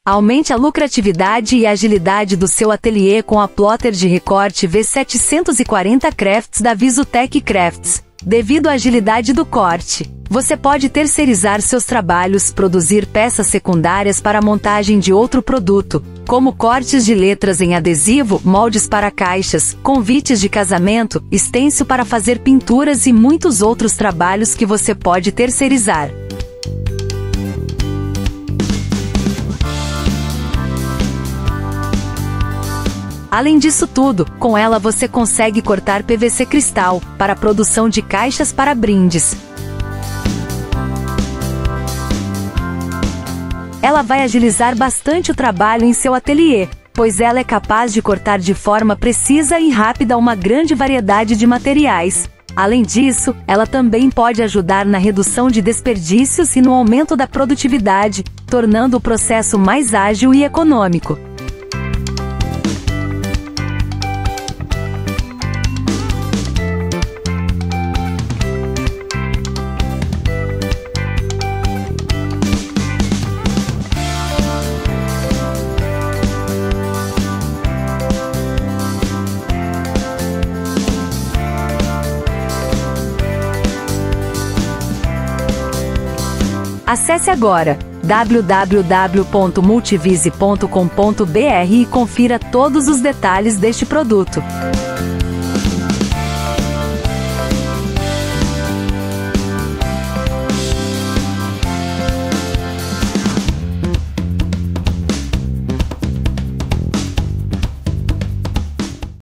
Aumente a lucratividade e a agilidade do seu ateliê com a plotter de recorte V740 Crafts da Visutech Crafts. Devido à agilidade do corte, você pode terceirizar seus trabalhos, produzir peças secundárias para a montagem de outro produto, como cortes de letras em adesivo, moldes para caixas, convites de casamento, stencil para fazer pinturas e muitos outros trabalhos que você pode terceirizar. Além disso tudo, com ela você consegue cortar PVC cristal, para a produção de caixas para brindes. Ela vai agilizar bastante o trabalho em seu ateliê, pois ela é capaz de cortar de forma precisa e rápida uma grande variedade de materiais. Além disso, ela também pode ajudar na redução de desperdícios e no aumento da produtividade, tornando o processo mais ágil e econômico. Acesse agora www.multivise.com.br e confira todos os detalhes deste produto.